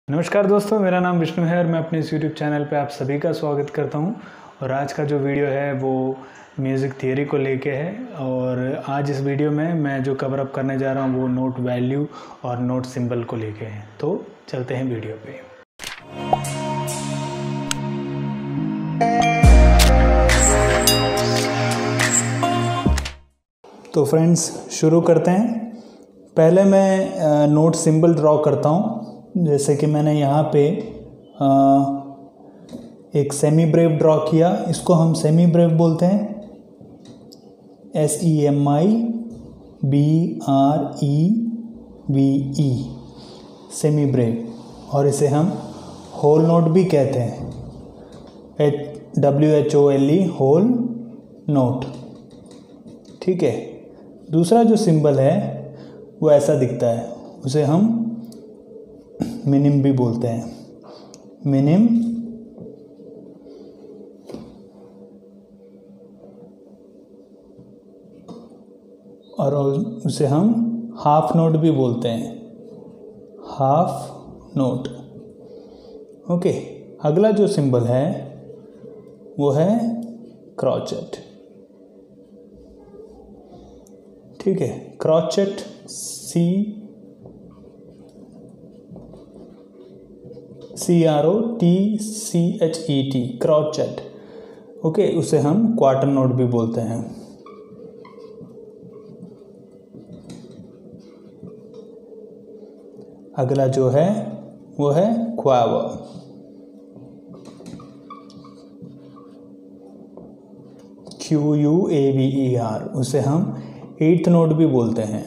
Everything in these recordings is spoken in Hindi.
नमस्कार दोस्तों, मेरा नाम विष्णु है और मैं अपने इस यूट्यूब चैनल पे आप सभी का स्वागत करता हूं। और आज का जो वीडियो है वो म्यूज़िक थियोरी को लेके है। और आज इस वीडियो में मैं जो कवर अप करने जा रहा हूं वो नोट वैल्यू और नोट सिंबल को लेके है। तो चलते हैं वीडियो पे। तो फ्रेंड्स शुरू करते हैं। पहले मैं नोट सिंबल ड्रॉ करता हूँ। जैसे कि मैंने यहाँ पे एक सेमी ब्रेव ड्रॉ किया, इसको हम सेमी ब्रेव बोलते हैं, SEMIBREVE, सेमी ब्रेव। और इसे हम होल नोट भी कहते हैं, WHOLE, होल नोट। ठीक है। दूसरा जो सिंबल है वो ऐसा दिखता है, उसे हम मिनिम भी बोलते हैं, मिनिम। और उसे हम हाफ नोट भी बोलते हैं, हाफ नोट। ओके। अगला जो सिंबल है वो है क्रॉचेट। ठीक है। Crotchet, CROTCHET, crotchet. ओके। उसे हम क्वार्टर नोट भी बोलते हैं। अगला जो है वो है क्वावर। QUAVER, उसे हम एट्थ नोट भी बोलते हैं।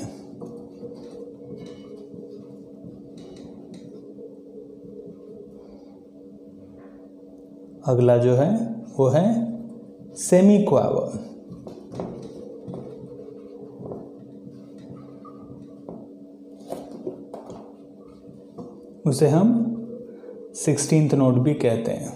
अगला जो है वो है सेमी क्वावर। उसे हम 16th नोट भी कहते हैं।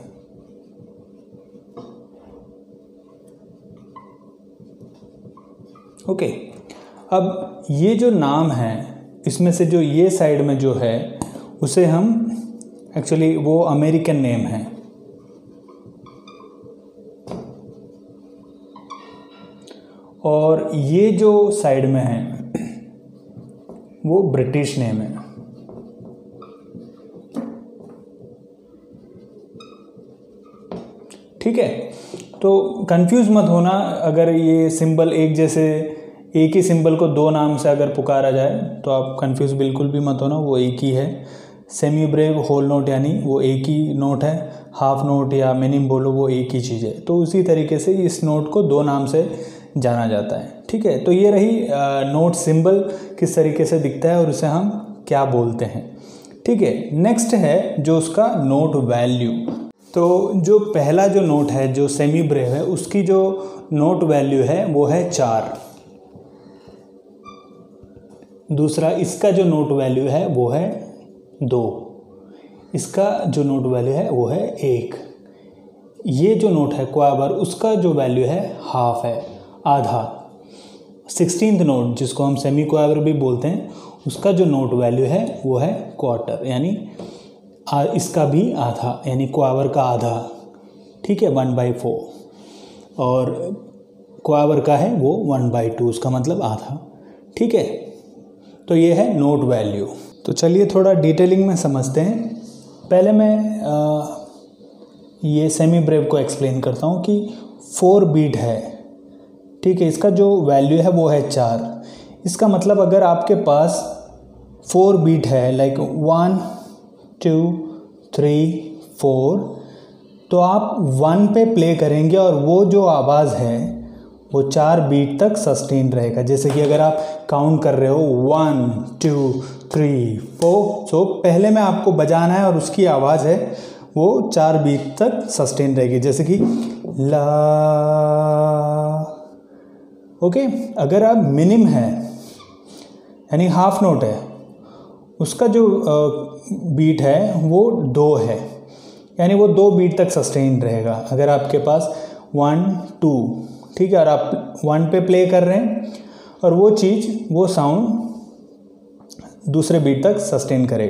ओके। अब ये जो नाम है, इसमें से जो ये साइड में जो है उसे हम एक्चुअली वो अमेरिकन नेम है, और ये जो साइड में है वो ब्रिटिश नेम है। ठीक है। तो कंफ्यूज मत होना अगर ये सिंबल एक जैसे, एक ही सिंबल को दो नाम से अगर पुकारा जाए तो आप कंफ्यूज बिल्कुल भी मत होना, वो एक ही है। सेमी ब्रेव होल नोट यानी वो एक ही नोट है, हाफ नोट या मिनिम बोलो वो एक ही चीज़ है। तो उसी तरीके से इस नोट को दो नाम से जाना जाता है। ठीक है। तो ये रही नोट सिंबल किस तरीके से दिखता है और उसे हम क्या बोलते हैं। ठीक है। नेक्स्ट है जो उसका नोट वैल्यू। तो जो पहला जो नोट है जो सेमी ब्रेव है, उसकी जो नोट वैल्यू है वो है 4। दूसरा इसका जो नोट वैल्यू है वो है 2। इसका जो नोट वैल्यू है वो है 1। ये जो नोट है क्वावर, उसका जो वैल्यू है हाफ है, आधा। 16th नोट जिसको हम सेमी क्वावर भी बोलते हैं, उसका जो नोट वैल्यू है वो है क्वार्टर, यानी इसका भी आधा, यानी क्वावर का आधा। ठीक है। 1/4। और क्वावर का है वो 1/2, उसका मतलब आधा। ठीक है। तो ये है नोट वैल्यू। तो चलिए थोड़ा डिटेलिंग में समझते हैं। पहले मैं ये सेमी ब्रेव को एक्सप्लेन करता हूँ कि 4 बीट है। ठीक है। इसका जो वैल्यू है वो है 4। इसका मतलब अगर आपके पास 4 बीट है, लाइक 1 2 3 4, तो आप 1 पे प्ले करेंगे और वो जो आवाज़ है वो 4 बीट तक सस्टेन रहेगा। जैसे कि अगर आप काउंट कर रहे हो 1 2 3 4, तो पहले में आपको बजाना है और उसकी आवाज़ है वो 4 बीट तक सस्टेन रहेगी, जैसे कि ला। ओके। अगर आप मिनिम है यानी हाफ नोट है, उसका जो बीट है वो 2 है, यानी वो 2 बीट तक सस्टेन रहेगा। अगर आपके पास 1 2, ठीक है, और आप 1 पे प्ले कर रहे हैं और वो चीज़, वो साउंड दूसरे बीट तक सस्टेन करेगा।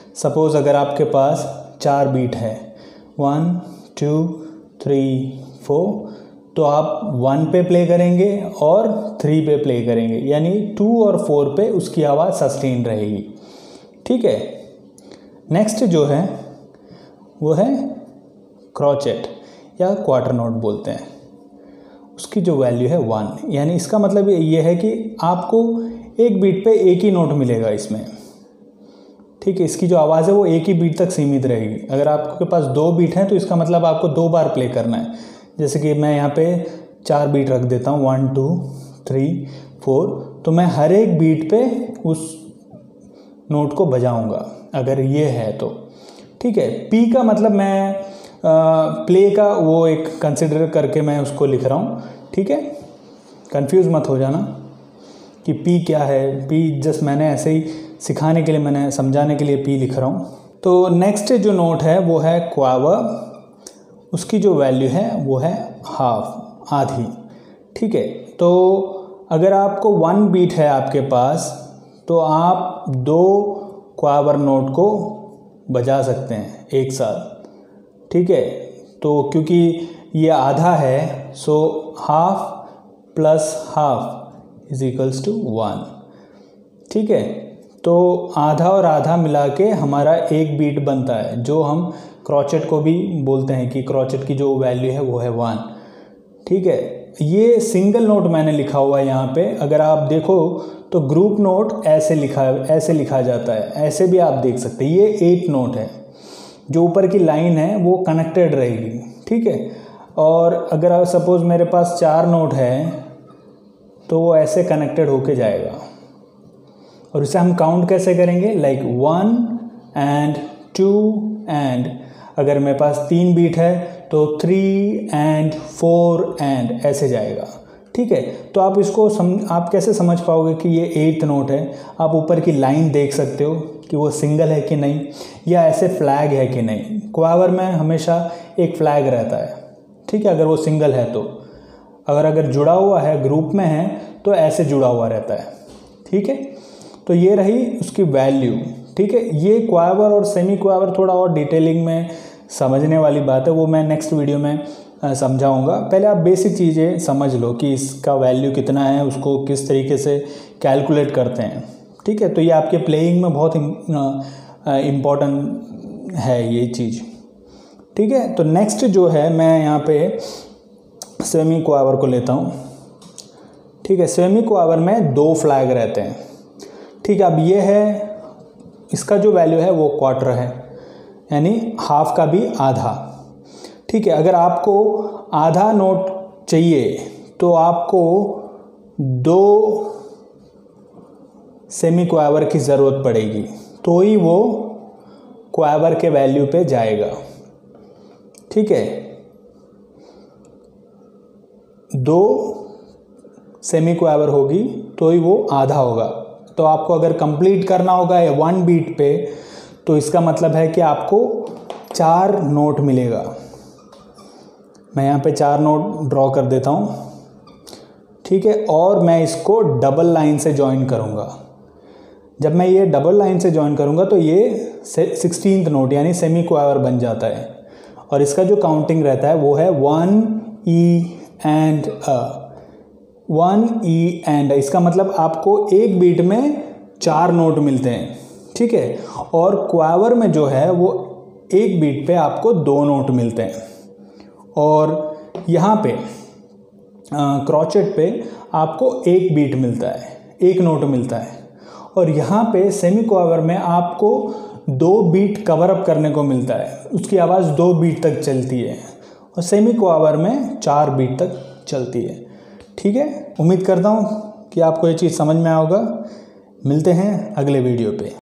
सपोज़ अगर आपके पास 4 बीट है 1 2 3 4, तो आप 1 पे प्ले करेंगे और 3 पे प्ले करेंगे, यानी 2 और 4 पे उसकी आवाज़ सस्टेन रहेगी। ठीक है। नेक्स्ट जो है वो है क्रोचेट या क्वार्टर नोट बोलते हैं। उसकी जो वैल्यू है 1, यानी इसका मतलब ये है कि आपको एक बीट पे एक ही नोट मिलेगा इसमें। ठीक है, इसकी जो आवाज़ है वो एक ही बीट तक सीमित रहेगी। अगर आपके पास 2 बीट हैं तो इसका मतलब आपको 2 बार प्ले करना है। जैसे कि मैं यहाँ पे 4 बीट रख देता हूँ 1 2 3 4, तो मैं हर एक बीट पे उस नोट को बजाऊंगा अगर ये है तो। ठीक है। पी का मतलब मैं प्ले का वो एक कंसिडर करके मैं उसको लिख रहा हूँ। ठीक है, कंफ्यूज मत हो जाना कि पी क्या है। पी जस्ट मैंने ऐसे ही सिखाने के लिए, मैंने समझाने के लिए पी लिख रहा हूँ। तो नेक्स्ट जो नोट है वो है क्वावर। उसकी जो वैल्यू है वो है हाफ, आधी। ठीक है, तो अगर आपको 1 बीट है आपके पास तो आप 2 क्वावर नोट को बजा सकते हैं एक साथ। ठीक है, तो क्योंकि ये आधा है so half plus half is equals to 1। ठीक है, तो आधा और आधा मिला के हमारा एक बीट बनता है, जो हम क्रोचेट को भी बोलते हैं कि क्रोचेट की जो वैल्यू है वो है 1। ठीक है, ये सिंगल नोट मैंने लिखा हुआ है यहाँ पे। अगर आप देखो तो ग्रुप नोट ऐसे लिखा जाता है, ऐसे भी आप देख सकते हैं। ये 8 नोट है, जो ऊपर की लाइन है वो कनेक्टेड रहेगी। ठीक है, और अगर आप सपोज़ मेरे पास 4 नोट है तो वो ऐसे कनेक्टेड होके जाएगा। और इसे हम काउंट कैसे करेंगे, लाइक 1 एंड 2 एंड, अगर मेरे पास 3 बीट है तो 3 एंड 4 एंड ऐसे जाएगा। ठीक है, तो आप इसको आप कैसे समझ पाओगे कि ये 8th नोट है? आप ऊपर की लाइन देख सकते हो कि वो सिंगल है कि नहीं, या ऐसे फ्लैग है कि नहीं। क्वावर में हमेशा एक फ्लैग रहता है। ठीक है, अगर वो सिंगल है तो। अगर जुड़ा हुआ है, ग्रुप में है, तो ऐसे जुड़ा हुआ रहता है। ठीक है, तो ये रही उसकी वैल्यू। ठीक है, ये क्वावर और सेमी क्वावर थोड़ा और डिटेलिंग में समझने वाली बात है, वो मैं नेक्स्ट वीडियो में समझाऊंगा। पहले आप बेसिक चीज़ें समझ लो कि इसका वैल्यू कितना है, उसको किस तरीके से कैलकुलेट करते हैं। ठीक है, तो ये आपके प्लेइंग में बहुत इम्पॉर्टेंट है ये चीज़। ठीक है, तो नेक्स्ट जो है मैं यहाँ पे सेमी क्वावर को लेता हूँ। ठीक है, सेमी क्वावर में 2 फ्लैग रहते हैं। ठीक है, अब ये है, इसका जो वैल्यू है वो क्वार्टर है, यानी हाफ का भी आधा। ठीक है, अगर आपको आधा नोट चाहिए तो आपको 2 सेमी क्वावर की ज़रूरत पड़ेगी, तो ही वो क्वावर के वैल्यू पे जाएगा। ठीक है, 2 सेमी क्वावर होगी तो ही वो आधा होगा। तो आपको अगर कंप्लीट करना होगा 1 बीट पे, तो इसका मतलब है कि आपको 4 नोट मिलेगा। मैं यहाँ पे 4 नोट ड्रॉ कर देता हूँ। ठीक है, और मैं इसको डबल लाइन से ज्वाइन करूँगा। जब मैं ये डबल लाइन से ज्वाइन करूँगा तो ये 16th नोट यानी सेमी क्वावर बन जाता है। और इसका जो काउंटिंग रहता है वो है 1 E and a, 1 E and. इसका मतलब आपको एक बीट में 4 नोट मिलते हैं। ठीक है, और क्वावर में जो है वो एक बीट पे आपको 2 नोट मिलते हैं। और यहाँ पे क्रोचेट पे आपको एक बीट मिलता है, एक नोट मिलता है। और यहाँ पे सेमी क्वावर में आपको 2 बीट कवर अप करने को मिलता है, उसकी आवाज़ 2 बीट तक चलती है। और सेमी क्वावर में 4 बीट तक चलती है। ठीक है, उम्मीद करता हूँ कि आपको ये चीज़ समझ में आया होगा। मिलते हैं अगले वीडियो पे।